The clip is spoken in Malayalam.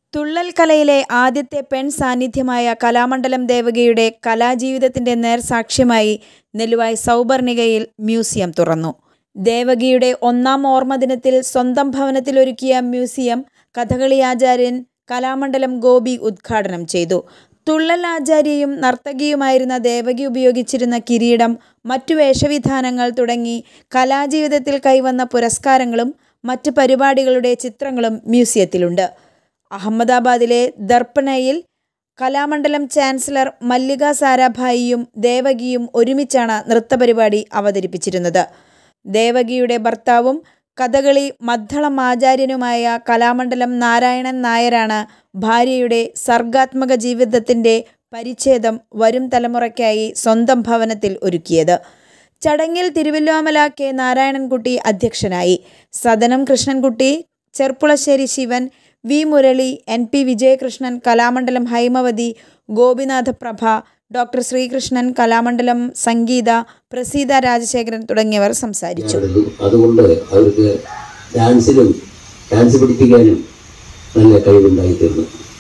തുള്ളൽ കലയിലെ ആദ്യത്തെ പെൺ സാന്നിധ്യമായ കലാമണ്ഡലം ദേവകിയുടെ കലാജീവിതത്തിന്റെ നേർസാക്ഷ്യമായി നെല്ലുവായ് സൗപർണികയിൽ മ്യൂസിയം തുറന്നു. ദേവകിയുടെ 1-ാം ഓർമ്മദിനത്തിൽ സ്വന്തം ഭവനത്തിലൊരുക്കിയ മ്യൂസിയം കഥകളി ആചാര്യൻ കലാമണ്ഡലം ഗോപി ഉദ്ഘാടനം ചെയ്തു. തുള്ളൽ ആചാര്യയും നർത്തകിയുമായിരുന്ന ദേവകി ഉപയോഗിച്ചിരുന്ന കിരീടം, മറ്റു വേഷവിധാനങ്ങൾ തുടങ്ങി കലാജീവിതത്തിൽ കൈവന്ന പുരസ്കാരങ്ങളും മറ്റ് പരിപാടികളുടെ ചിത്രങ്ങളും മ്യൂസിയത്തിലുണ്ട്. അഹമ്മദാബാദിലെ ദർപ്പണയിൽ കലാമണ്ഡലം ചാൻസലർ മല്ലിക സാരാഭായിയും ദേവകിയും ഒരുമിച്ചാണ് നൃത്തപരിപാടി അവതരിപ്പിച്ചിരുന്നത്. ദേവകിയുടെ ഭർത്താവും കഥകളി മദ്ദളം ആചാര്യനുമായ കലാമണ്ഡലം നാരായണൻ നായരാണ് ഭാര്യയുടെ സർഗാത്മക ജീവിതത്തിൻ്റെ പരിച്ഛേദം വരും തലമുറയ്ക്കായി സ്വന്തം ഭവനത്തിൽ ഒരുക്കിയത്. ചടങ്ങിൽ തിരുവല്ലോമല കെ നാരായണൻകുട്ടി അധ്യക്ഷനായി. Sadanam Krishnankutty, Cherpulassery Shivan, V Murali, NP Vijayakrishnan, Kalamandalam Haimavathi, Gopinathaprabha, doctor Srikrishnan, Kalamandalam Sangeetha, Praseetha Rajasekharan തുടങ്ങിയവർ സംസാരിച്ചു. അതുകൊണ്ട് അവർക്ക് ഡാൻസ് പഠിപ്പിക്കാനും നല്ല കഴിവുണ്ടായിത്തീർന്നു.